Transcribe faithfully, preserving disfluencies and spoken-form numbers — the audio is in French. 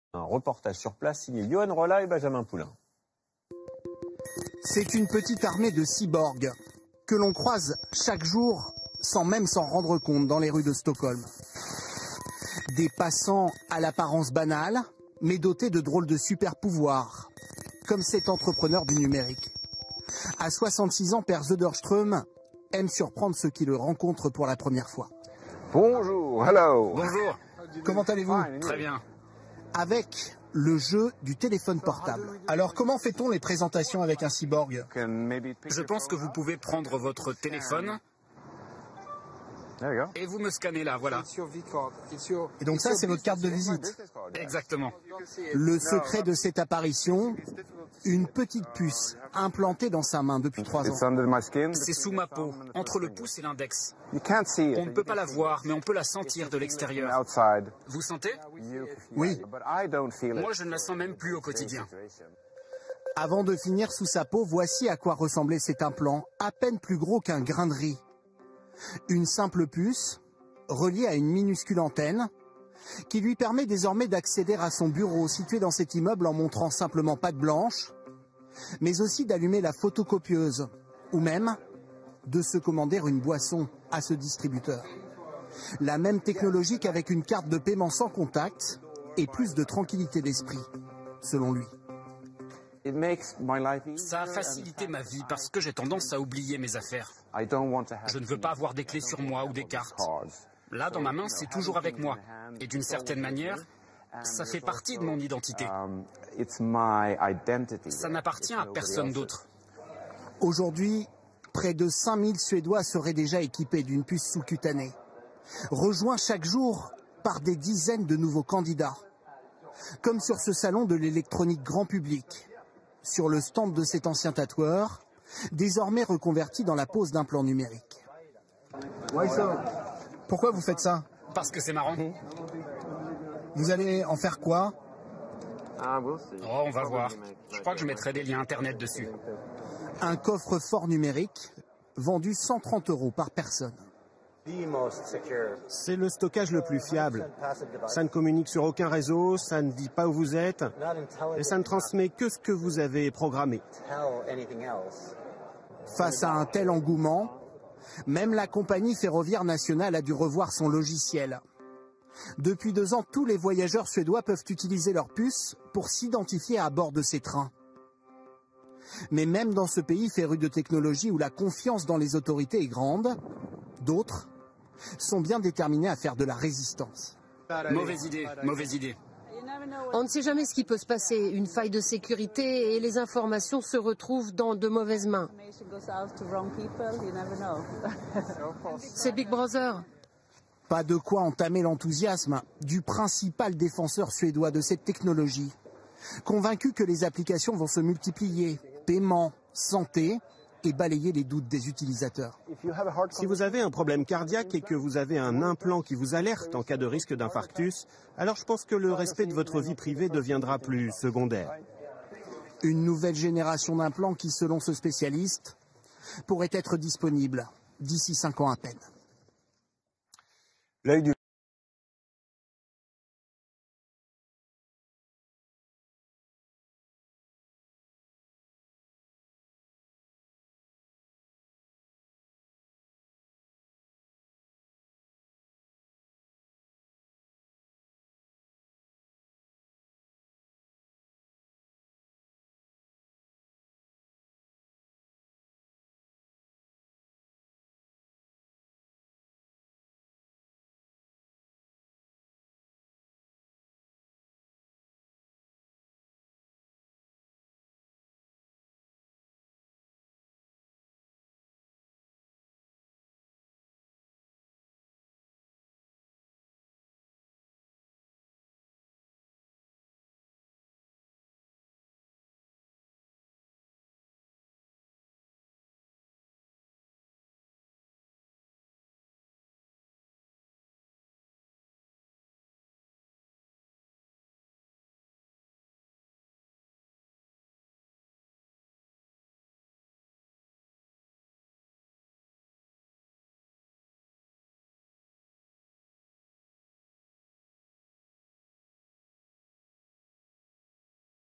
Un reportage sur place signé Johan Rolla et Benjamin Poulain. C'est une petite armée de cyborgs que l'on croise chaque jour sans même s'en rendre compte dans les rues de Stockholm. Des passants à l'apparence banale, mais dotés de drôles de super pouvoirs, comme cet entrepreneur du numérique. À soixante-six ans, Père Söderström aime surprendre ceux qui le rencontrent pour la première fois. Bonjour, hello. Bonjour. Comment allez-vous? Très bien. Avec le jeu du téléphone portable. Alors comment fait-on les présentations avec un cyborg? Je pense que vous pouvez prendre votre téléphone et vous me scannez là, voilà. Et donc ça, c'est votre carte de visite. Exactement. Le secret de cette apparition, une petite puce implantée dans sa main depuis trois ans. C'est sous ma peau, entre le pouce et l'index. On ne peut pas la voir, mais on peut la sentir de l'extérieur. Vous sentez? Oui. Moi, je ne la sens même plus au quotidien. Avant de finir sous sa peau, voici à quoi ressemblait cet implant, à peine plus gros qu'un grain de riz. Une simple puce, reliée à une minuscule antenne, qui lui permet désormais d'accéder à son bureau situé dans cet immeuble en montrant simplement patte blanche, mais aussi d'allumer la photocopieuse, ou même de se commander une boisson à ce distributeur. La même technologie qu'avec une carte de paiement sans contact et plus de tranquillité d'esprit, selon lui. Ça a facilité ma vie parce que j'ai tendance à oublier mes affaires. Je ne veux pas avoir des clés sur moi ou des cartes. Là, dans ma main, c'est toujours avec moi. Et d'une certaine manière, ça fait partie de mon identité. Ça n'appartient à personne d'autre. Aujourd'hui, près de cinq mille Suédois seraient déjà équipés d'une puce sous-cutanée, rejoints chaque jour par des dizaines de nouveaux candidats. Comme sur ce salon de l'électronique grand public, sur le stand de cet ancien tatoueur, désormais reconverti dans la pose d'implants numériques. Pourquoi vous faites ça? Parce que c'est marrant. Vous allez en faire quoi? Oh, on va voir. Je crois que je mettrai des liens internet dessus. Un coffre-fort numérique vendu cent trente euros par personne. C'est le stockage le plus fiable. Ça ne communique sur aucun réseau, ça ne dit pas où vous êtes, et ça ne transmet que ce que vous avez programmé. Face à un tel engouement, même la compagnie ferroviaire nationale a dû revoir son logiciel. Depuis deux ans, tous les voyageurs suédois peuvent utiliser leur puce pour s'identifier à bord de ces trains. Mais même dans ce pays féru de technologie où la confiance dans les autorités est grande, d'autres sont bien déterminés à faire de la résistance. Mauvaise idée, mauvaise idée. On ne sait jamais ce qui peut se passer, une faille de sécurité et les informations se retrouvent dans de mauvaises mains. C'est Big Brother. Pas de quoi entamer l'enthousiasme du principal défenseur suédois de cette technologie, convaincu que les applications vont se multiplier, paiement, santé, et balayer les doutes des utilisateurs. Si vous avez un problème cardiaque et que vous avez un implant qui vous alerte en cas de risque d'infarctus, alors je pense que le respect de votre vie privée deviendra plus secondaire. Une nouvelle génération d'implants qui, selon ce spécialiste, pourrait être disponible d'ici cinq ans à peine. L'œil du